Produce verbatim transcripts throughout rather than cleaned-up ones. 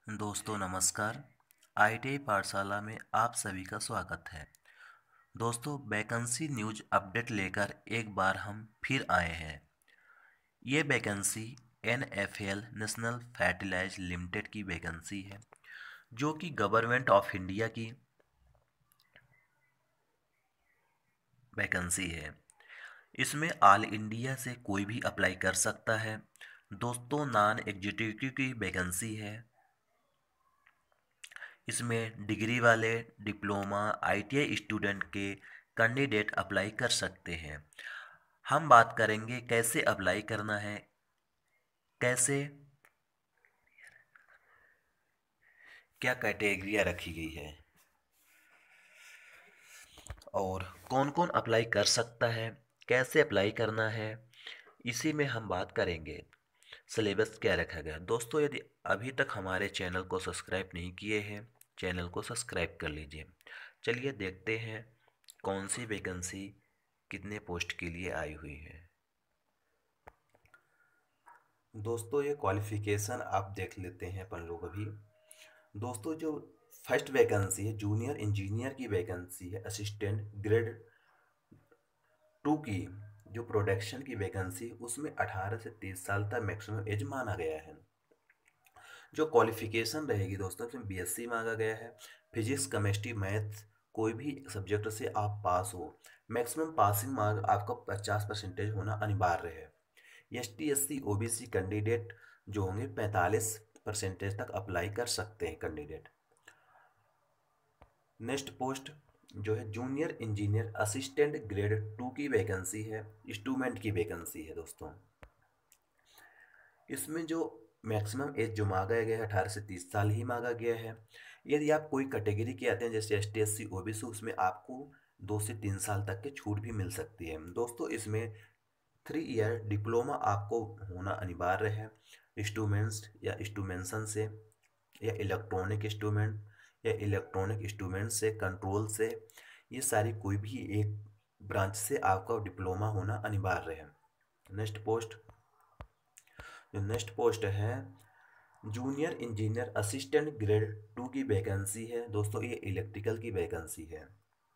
दोस्तों नमस्कार। आई टी आई पाठशाला में आप सभी का स्वागत है। दोस्तों वैकेंसी न्यूज अपडेट लेकर एक बार हम फिर आए हैं। ये vacancy N F L National Fertilize Limited की वैकेंसी है, जो कि गवर्नमेंट ऑफ इंडिया की वैकेंसी है। इसमें ऑल इंडिया से कोई भी अप्लाई कर सकता है। दोस्तों नॉन एग्जीक्यूटिव की वैकेंसी है। इसमें डिग्री वाले, diploma, I T I student के कैंडिडेट अप्लाई कर सकते हैं। हम बात करेंगे कैसे अप्लाई करना है, कैसे क्या कैटेगरिया रखी गई है और कौन कौन अप्लाई कर सकता है, कैसे अप्लाई करना है, इसी में हम बात करेंगे। सिलेबस क्या रखा गया। दोस्तों यदि अभी तक हमारे चैनल को सब्सक्राइब नहीं किए हैं, चैनल को सब्सक्राइब कर लीजिए। चलिए देखते हैं कौन सी वैकेंसी कितने पोस्ट के लिए आई हुई है। दोस्तों ये क्वालिफिकेशन आप देख लेते हैं अपन लोग अभी। दोस्तों जो फर्स्ट वैकेंसी है जूनियर इंजीनियर की वैकेंसी है, असिस्टेंट ग्रेड टू की जो प्रोडक्शन की वैकेंसी उसमें अठारह से तीस साल तक मैक्सिमम एज माना गया है। जो क्वालिफिकेशन रहेगी दोस्तों इसमें बी एस सी मांगा गया है। फिजिक्स, केमिस्ट्री, मैथ्स कोई भी सब्जेक्ट से आप पास हो, मैक्सिमम पासिंग मार्क आपका पचास परसेंटेज होना अनिवार्य है। S T S C O B C candidate जो होंगे पैंतालीस परसेंटेज तक अप्लाई कर सकते हैं कैंडिडेट। नेक्स्ट पोस्ट जो है junior engineer assistant grade two की वैकेंसी है, स्टूडेंट की वैकेंसी है दोस्तों। इसमें जो मैक्सिमम एज जो मांगा गया है अठारह से तीस साल ही मांगा गया है। यदि आप कोई कैटेगरी के आते हैं जैसे S T S C O B C, उसमें आपको दो से तीन साल तक की छूट भी मिल सकती है। दोस्तों इसमें थ्री ईयर डिप्लोमा आपको होना अनिवार्य है, इंस्ट्रूमेंट्स या इंस्ट्रूमेंशन से, या इलेक्ट्रॉनिक इंस्ट्रूमेंट या इलेक्ट्रॉनिक इंस्ट्रूमेंट से, कंट्रोल से, ये सारी कोई भी एक ब्रांच से आपका डिप्लोमा होना अनिवार्य है। नेक्स्ट पोस्ट जो नेक्स्ट पोस्ट है junior engineer assistant grade two की वैकेंसी है। दोस्तों ये इलेक्ट्रिकल की वैकेंसी है।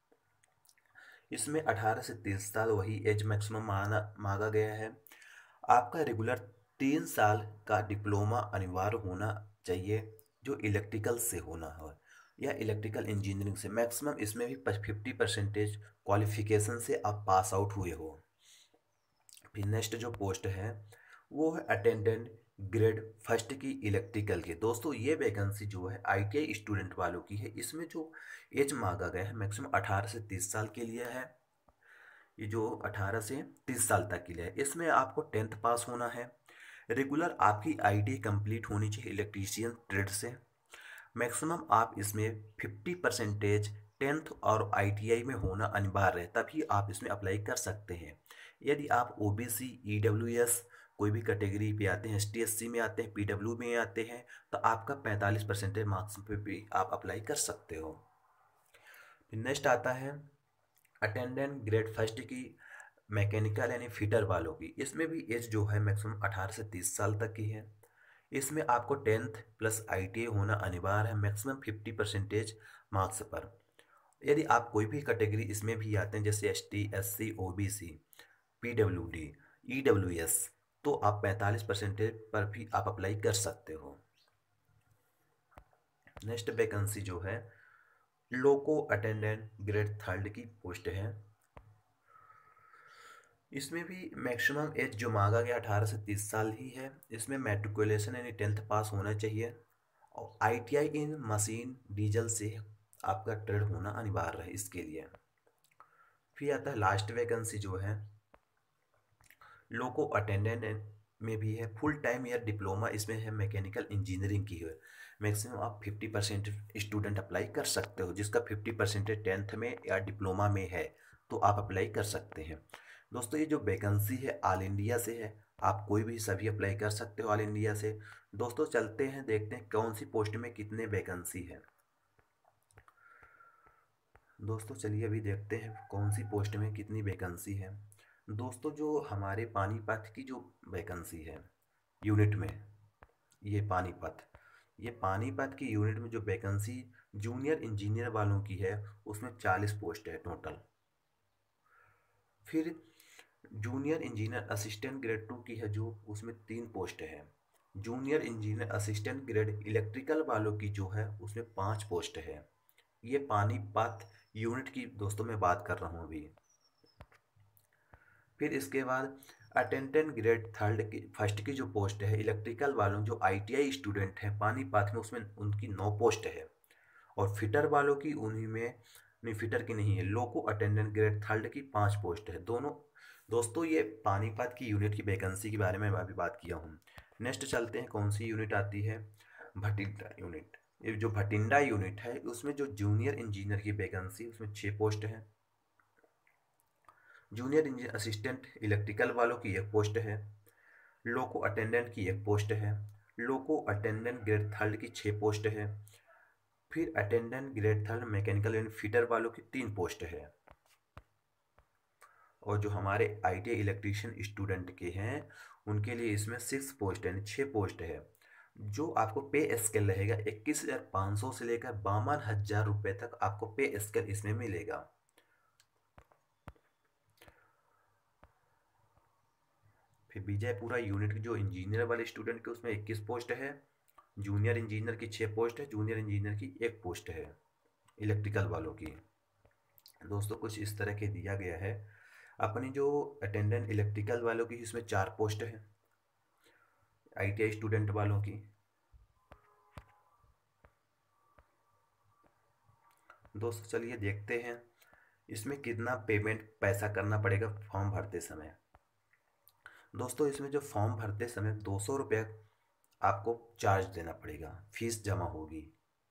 इसमें अठारह से तीस साल वही एज मैक्सिमम माना मांगा गया है। आपका रेगुलर तीन साल का डिप्लोमा अनिवार्य होना चाहिए जो इलेक्ट्रिकल से होना हो या इलेक्ट्रिकल इंजीनियरिंग से। मैक्सिमम इसमें भी फिफ्टी परसेंटेज क्वालिफिकेशन से आप पास आउट हुए हो। फिर नेक्स्ट जो पोस्ट है वो है अटेंडेंट ग्रेड फर्स्ट की इलेक्ट्रिकल के। दोस्तों ये वैकेंसी जो है आई टी आई स्टूडेंट वालों की है। इसमें जो एज मांगा गया है मैक्सिमम अठारह से तीस साल के लिए है। ये जो अठारह से तीस साल तक के लिए है, इसमें आपको टेंथ पास होना है। रेगुलर आपकी आई टी आई कंप्लीट होनी चाहिए इलेक्ट्रीशियन ट्रेड से। मैक्सिमम आप इसमें फिफ्टी परसेंटेज टेंथ और आई टी आई में होना अनिवार्य है, तभी आप इसमें अप्लाई कर सकते हैं। यदि आप O B C, E W S कोई भी कैटेगरी पे आते हैं, एस टी एस सी में आते हैं, पी डब्ल्यू में आते हैं, तो आपका पैंतालीस परसेंटेज मार्क्स पे भी आप अप्लाई कर सकते हो। फिर नेक्स्ट आता है अटेंडेंट ग्रेड फर्स्ट की मैकेनिकल यानी फिटर वालों की। इसमें भी एज जो है मैक्सिमम अठारह से तीस साल तक की है। इसमें आपको tenth plus I T I होना अनिवार्य है मैक्सिमम फिफ्टी परसेंटेज मार्क्स पर। यदि आप कोई भी कैटेगरी इसमें भी आते हैं जैसे S T S C O B C, P W D, E W S, तो आप पैंतालीस परसेंटेज पर भी आप अप्लाई कर सकते हो। नेक्स्ट वैकेंसी जो है लोको अटेंडेंट ग्रेड थर्ड की पोस्ट है। इसमें भी मैक्सिमम एज जो मांगा गया अठारह से तीस साल ही है। इसमें मैट्रिकुलेशन यानी टेंथ पास होना चाहिए और I T I in machine diesel से आपका ट्रेड होना अनिवार्य है इसके लिए। फिर आता है लास्ट वैकेंसी जो है लोको अटेंडेंट में भी है, फुल टाइम या डिप्लोमा इसमें है, मैकेनिकल इंजीनियरिंग की है। मैक्सिमम आप फिफ्टी परसेंट स्टूडेंट अप्लाई कर सकते हो, जिसका फिफ्टी परसेंटेज टेंथ में या डिप्लोमा में है तो आप अप्लाई कर सकते हैं। दोस्तों ये जो वैकेंसी है ऑल इंडिया से है, आप कोई भी सभी अप्लाई कर सकते हो ऑल इंडिया से। दोस्तों चलते हैं देखते हैं कौन सी पोस्ट में कितने वैकेंसी है। दोस्तों चलिए अभी देखते हैं कौन सी पोस्ट में कितनी वैकेंसी है। दोस्तों जो हमारे पानीपत की जो वैकेंसी है यूनिट में, ये पानीपत, ये पानीपत की यूनिट में जो वैकेंसी जूनियर इंजीनियर वालों की है उसमें चालीस पोस्ट है टोटल। फिर junior engineer assistant grade two की है जो, उसमें तीन पोस्ट है। Junior engineer assistant grade electrical वालों की जो है उसमें पाँच पोस्ट है। ये पानीपत यूनिट की दोस्तों मैं बात कर रहा हूँ अभी। फिर इसके बाद अटेंडेंट ग्रेड थर्ड की फर्स्ट की जो पोस्ट है इलेक्ट्रिकल वालों जो आईटीआई स्टूडेंट हैं पानीपत में, उसमें उनकी नौ पोस्ट है। और फिटर वालों की उन्हीं में, नहीं फिटर की नहीं है, लोको अटेंडेंट ग्रेड थर्ड की पाँच पोस्ट है दोनों। दोस्तों ये पानीपत की यूनिट की वैकेंसी के बारे में मैं अभी बात किया हूँ। नेक्स्ट चलते हैं, कौन सी यूनिट आती है, भटिंडा यूनिट। ये जो भटिंडा यूनिट है उसमें जो जूनियर इंजीनियर की वैकेंसी उसमें छः पोस्ट है। जूनियर इंजीनियर असिस्टेंट इलेक्ट्रिकल वालों की एक पोस्ट है। लोको अटेंडेंट की एक पोस्ट है। लोको अटेंडेंट ग्रेड थर्ड की छः पोस्ट है। फिर attendant grade third mechanical and fitter वालों की तीन पोस्ट है। और जो हमारे आईटीआई इलेक्ट्रीशियन स्टूडेंट के हैं उनके लिए इसमें सिक्स पोस्ट है, छः पोस्ट है। जो आपको पे स्केल रहेगा इक्कीस हज़ार पाँच सौ से लेकर बावन हज़ार रुपये तक आपको पे स्केल इसमें मिलेगा। फिर विजयपुरा यूनिट की जो इंजीनियर वाले स्टूडेंट के उसमें इक्कीस पोस्ट है। जूनियर इंजीनियर की छः पोस्ट है। जूनियर इंजीनियर की एक पोस्ट है इलेक्ट्रिकल वालों की। दोस्तों कुछ इस तरह के दिया गया है। अपनी जो अटेंडेंट इलेक्ट्रिकल वालों की इसमें चार पोस्ट है आईटीआई स्टूडेंट वालों की। दोस्तों चलिए देखते हैं इसमें कितना पेमेंट पैसा करना पड़ेगा फॉर्म भरते समय। दोस्तों इसमें जो फॉर्म भरते समय दो सौ रुपये आपको चार्ज देना पड़ेगा, फीस जमा होगी।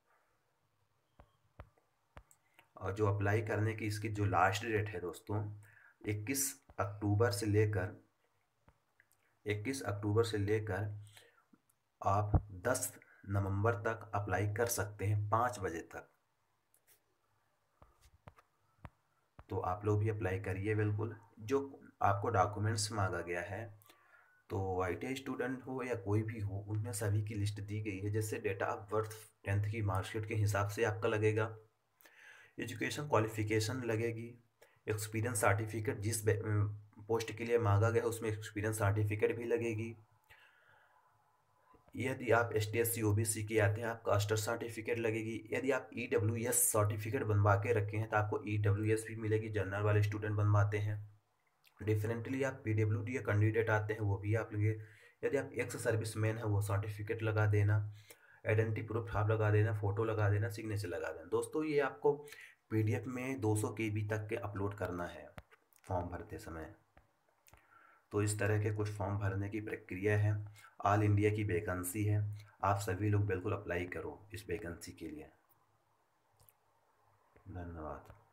और जो अप्लाई करने की इसकी जो लास्ट डेट है दोस्तों इक्कीस अक्टूबर से लेकर इक्कीस अक्टूबर से लेकर आप दस नवंबर तक अप्लाई कर सकते हैं पाँच बजे तक। तो आप लोग भी अप्लाई करिए बिल्कुल। जो आपको डॉक्यूमेंट्स मांगा गया है तो आईटीआई स्टूडेंट हो या कोई भी हो उनमें सभी की लिस्ट दी गई है। जैसे डेटा ऑफ बर्थ टेंथ की मार्कशीट के हिसाब से आपका लगेगा, एजुकेशन क्वालिफिकेशन लगेगी, एक्सपीरियंस सर्टिफिकेट जिस पोस्ट के लिए मांगा गया उसमें एक्सपीरियंस सर्टिफिकेट भी लगेगी। यदि आप S T S C O B C के आते हैं आप कास्टर सर्टिफिकेट लगेगी। यदि आप ई डब्ल्यू एस सर्टिफिकेट बनवा के रखे हैं तो आपको ई डब्ल्यू एस भी मिलेगी, जनरल वाले स्टूडेंट बनवाते हैं। डिफरेंटली आप पी डब्ल्यू डी कैंडिडेट आते हैं वो भी आप लेंगे। यदि आप एक्स सर्विस मैन है वो सर्टिफिकेट लगा देना, आइडेंटिटी प्रूफ आप लगा देना, फोटो लगा देना, सिग्नेचर लगा देना। दोस्तों ये आपको पीडीएफ में दो सौ के बी तक के अपलोड करना है फॉर्म भरते समय। तो इस तरह के कुछ फॉर्म भरने की प्रक्रिया है। ऑल इंडिया की वैकेंसी है, आप सभी लोग बिल्कुल अप्लाई करो इस वैकेंसी के लिए। धन्यवाद।